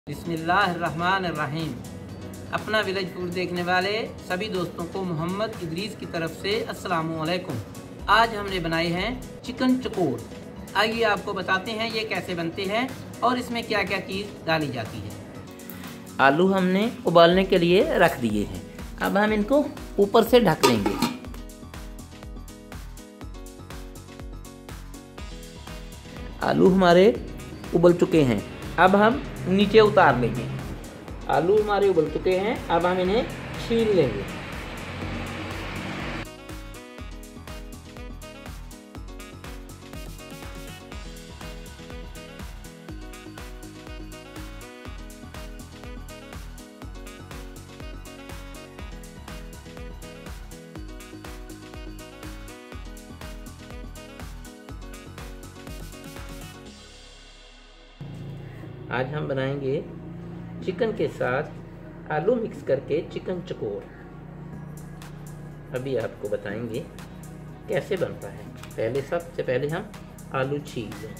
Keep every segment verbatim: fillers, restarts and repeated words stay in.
बिस्मिल्लाहिर्रहमानिर्रहीम। अपना village food देखने वाले सभी दोस्तों को मोहम्मद इदरीस की तरफ से अस्सलामुअलैकुम। आज हमने बनाए हैं चिकन चकोर। आइए आपको बताते हैं ये कैसे बनते हैं और इसमें क्या क्या चीज़ डाली जाती है। आलू हमने उबालने के लिए रख दिए हैं। अब हम इनको ऊपर से ढक देंगे। आलू हमारे उबल चुके हैं, अब हम नीचे उतार लेंगे। आलू हमारे उबल चुके हैं, अब हम इन्हें छील लेंगे। आज हम बनाएंगे चिकन के साथ आलू मिक्स करके चिकन चकोर। अभी आपको बताएंगे कैसे बनता है। पहले सबसे पहले हम आलू छील लें।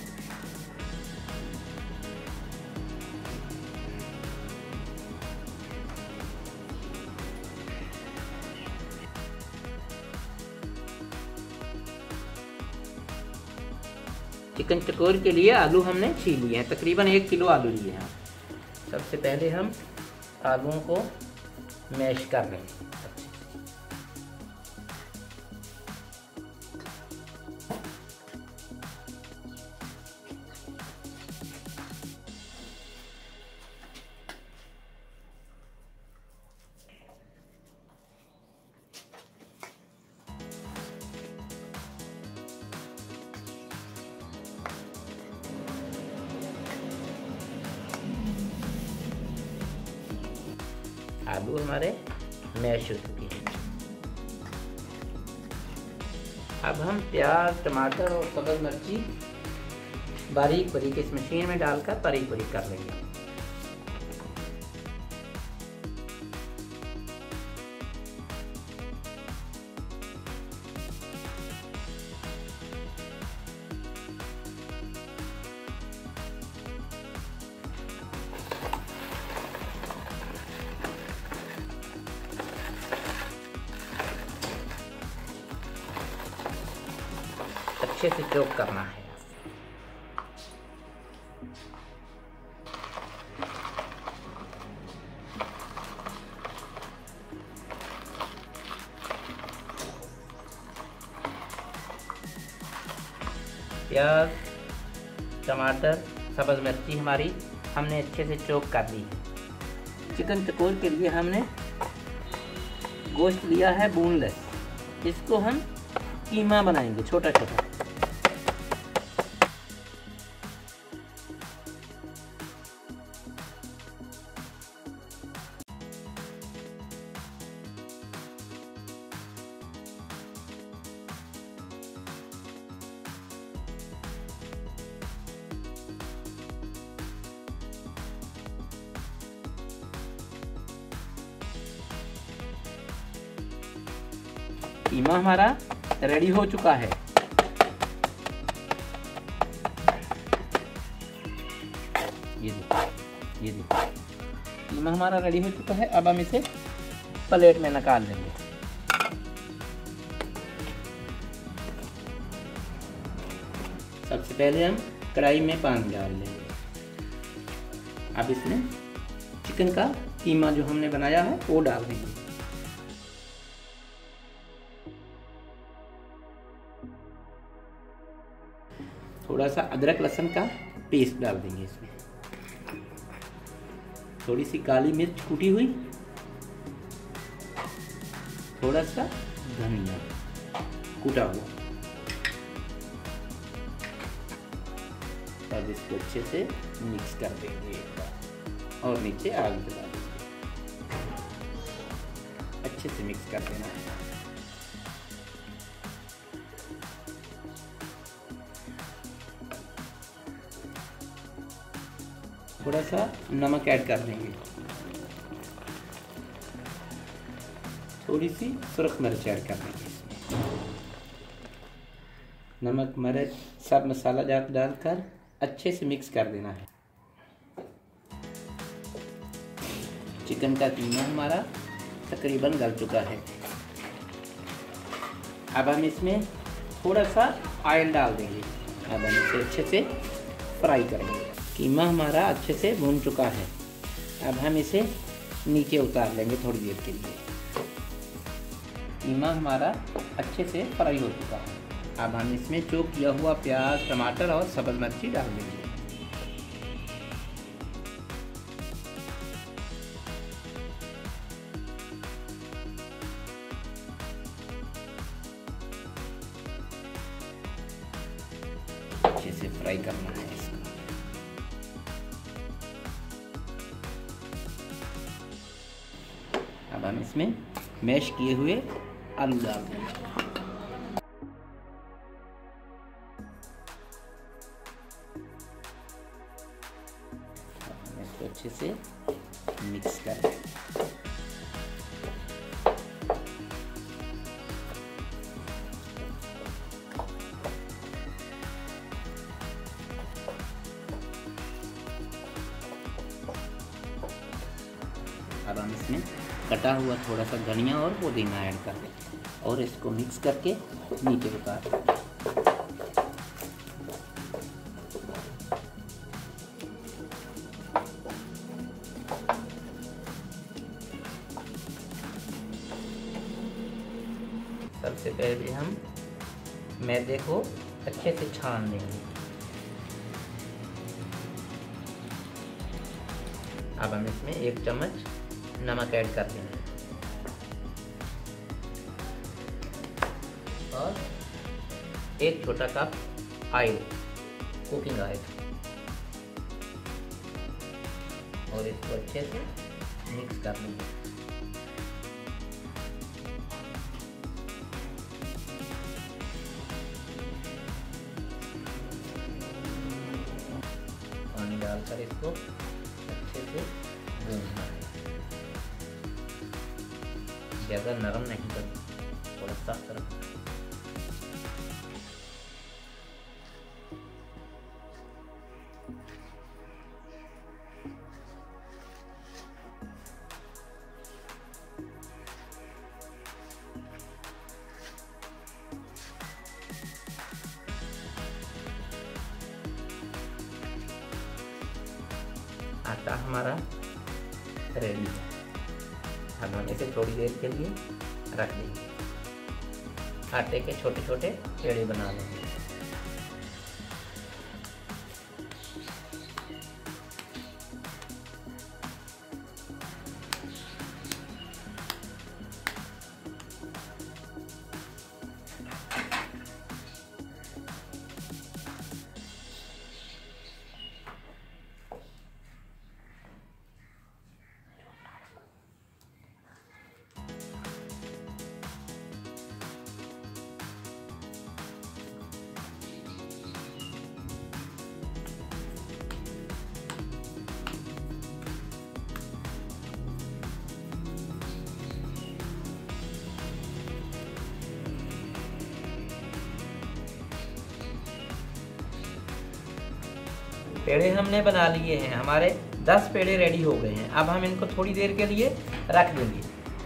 चिकन चकोर के लिए आलू हमने छील लिए हैं, तकरीबन एक किलो आलू लिए हैं। सबसे पहले हम आलूओं को मैश कर लेंगे। आलू हमारे मैश हो चुके हैं। अब हम प्याज, टमाटर और सब्ज़ मिर्ची बारीक बारीक इस मशीन में डालकर बारीक बारीक कर लेंगे। अच्छे से चॉप करना है। प्याज, टमाटर, सब्ज़ मिर्ची हमारी हमने अच्छे से चॉप कर ली है। चिकन चकोर के लिए हमने गोश्त लिया है बोनलेस। इसको हम कीमा बनाएंगे छोटा छोटा। कीमा हमारा रेडी हो चुका है। ये देखो, ये देखो, कीमा हमारा रेडी हो चुका है। अब हम इसे प्लेट में निकाल लेंगे। सबसे पहले हम कढ़ाई में पानी डाल लेंगे। अब इसमें चिकन का कीमा जो हमने बनाया है वो डाल देंगे। थोड़ा सा अदरक लहसुन का पेस्ट डाल देंगे इसमें। थोड़ी सी काली मिर्च कूटी हुई, थोड़ा सा धनिया कूटा हुआ। अब इसको अच्छे से मिक्स कर देंगे एक बार और नीचे आग जला देंगे। अच्छे से मिक्स कर देना है। थोड़ा सा नमक ऐड कर देंगे। थोड़ी सी सुर्ख मिर्च ऐड कर देंगे इसमें। नमक, मिर्च सब मसाला डालकर अच्छे से मिक्स कर देना है। चिकन का कीमा हमारा तकरीबन गल चुका है। अब हम इसमें थोड़ा सा ऑयल डाल देंगे। अब हम इसे अच्छे से फ्राई करेंगे। कीमा हमारा अच्छे से भून चुका है। अब हम इसे नीचे उतार लेंगे थोड़ी देर के लिए। कीमा हमारा अच्छे से फ्राई हो चुका है। अब हम इसमें चॉप किया हुआ प्याज, टमाटर और सब्ज़ मिर्ची डाल देंगे। अच्छे से फ्राई करना है इसको। अब हम इसमें मैश किए हुए आलू डाल देंगे। इसको अच्छे से मिक्स करें। अब हम इसमें कटा हुआ थोड़ा सा धनिया और पुदीना ऐड कर दें और इसको मिक्स करके नीचे उतार दें। सबसे पहले हम मैदे को अच्छे से छान लेंगे। अब हम इसमें एक चम्मच नमक ऐड कर देंगे और एक छोटा कप ऑयल, कुकिंग ऑयल, और इसको अच्छे से मिक्स कर लेंगे। पानी डालकर इसको अच्छे से भूनना है। ज़्यादा नरम नहीं करना, थोड़ा सख्त रखना। आटा हमारा रेडी है। अब हम इसे थोड़ी देर के लिए रख देंगे। आटे के छोटे छोटे पेड़े बना लेंगे। पेड़े हमने बना लिए हैं। हमारे दस पेड़े रेडी हो गए हैं। अब हम इनको थोड़ी देर के लिए रख देंगे।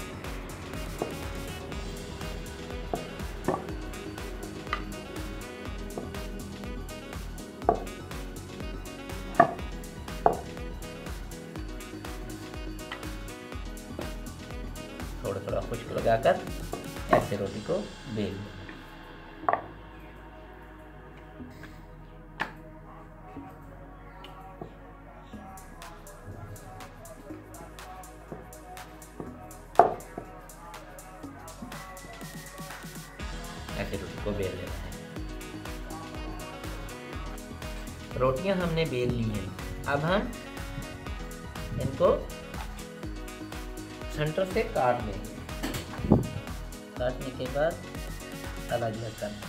थोड़ा थोड़ा खुश्क लगाकर ऐसे रोटी को बेल लें। ऐसे रोटी को बेल लेना है। रोटियां हमने बेल ली हैं। अब हम इनको सेंटर से काट लेंगे। काटने के बाद अलग अलग करना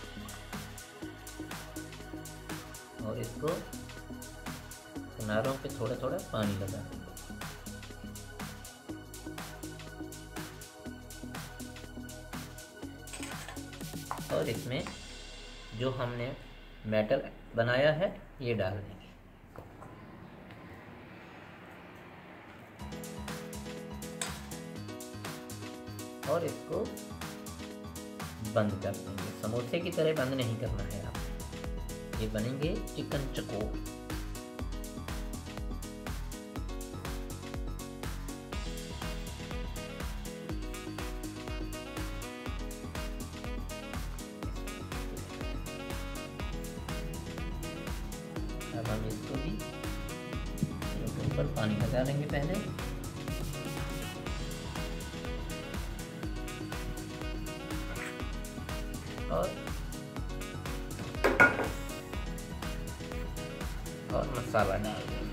और इसको किनारों पे थोड़ा थोड़ा पानी लगा देंगे। और इसमें जो हमने बैटर बनाया है ये डाल देंगे। और इसको बंद कर देंगे। समोसे की तरह बंद नहीं करना है आप, ये बनेंगे चिकन चकोर। अब हम इसको भी ऊपर पानी लगा लेंगे पहले, और और मसाला डाल देंगे।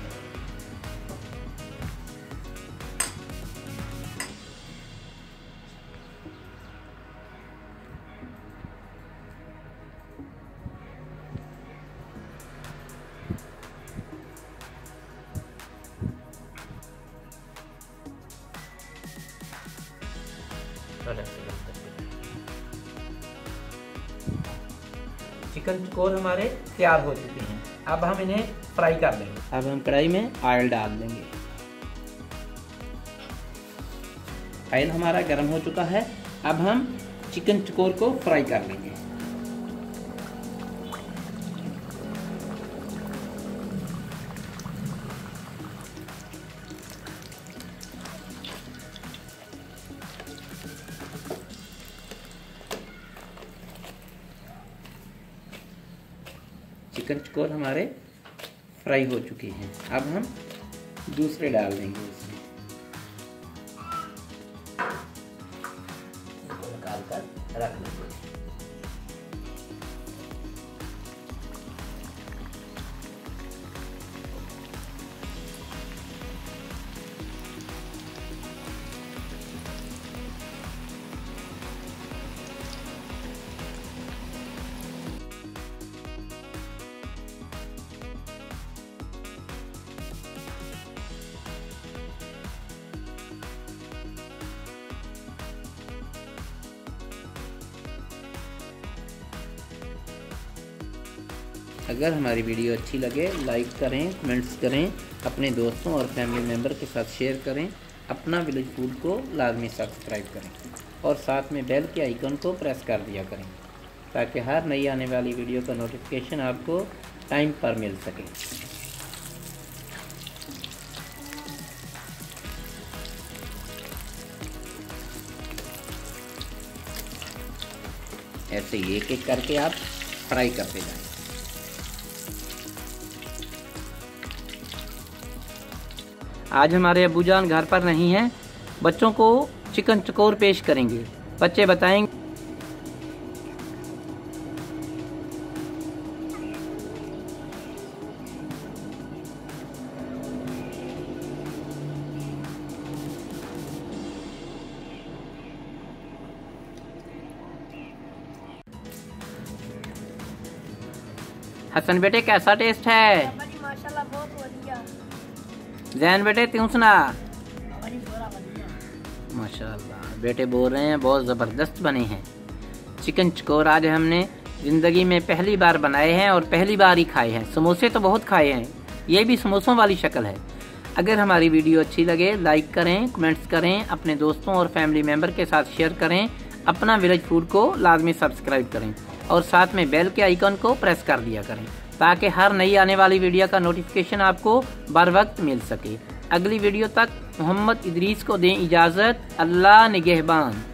चिकन चकोर हमारे तैयार हो चुके हैं। अब हम इन्हें फ्राई कर लेंगे। अब हम कढ़ाई में ऑयल डाल देंगे। ऑयल हमारा गर्म हो चुका है। अब हम चिकन चकोर को फ्राई कर लेंगे। चिकन चकोर हमारे फ्राई हो चुके हैं। अब हम दूसरे डाल देंगे इसमें, निकाल कर रख लेंगे। अगर हमारी वीडियो अच्छी लगे लाइक करें, कमेंट्स करें, अपने दोस्तों और फैमिली मेम्बर के साथ शेयर करें। अपना विलेज फूड को लाजमी सब्सक्राइब करें और साथ में बेल के आइकन को प्रेस कर दिया करें ताकि हर नई आने वाली वीडियो का नोटिफिकेशन आपको टाइम पर मिल सके। ऐसे एक एक करके आप फ्राई करते जाएं। आज हमारे अब्बूजान घर पर नहीं हैं, बच्चों को चिकन चकोर पेश करेंगे। बच्चे बताएंगे। हसन बेटे कैसा टेस्ट है? माशाल्लाह बहुत बढ़िया। जैन बेटे त्यों सुना? माशाल्लाह बेटे बोल रहे हैं बहुत ज़बरदस्त बने हैं। चिकन चकोर आज हमने ज़िंदगी में पहली बार बनाए हैं और पहली बार ही खाए हैं। समोसे तो बहुत खाए हैं, ये भी समोसों वाली शक्ल है। अगर हमारी वीडियो अच्छी लगे लाइक करें, कमेंट्स करें, अपने दोस्तों और फैमिली मेम्बर के साथ शेयर करें। अपना विलेज फूड को लाजमी सब्सक्राइब करें और साथ में बेल के आइकन को प्रेस कर दिया करें ताकि हर नई आने वाली वीडियो का नोटिफिकेशन आपको बर वक्त मिल सके। अगली वीडियो तक मोहम्मद इदरीस को दें इजाज़त। अल्लाह निगहबान।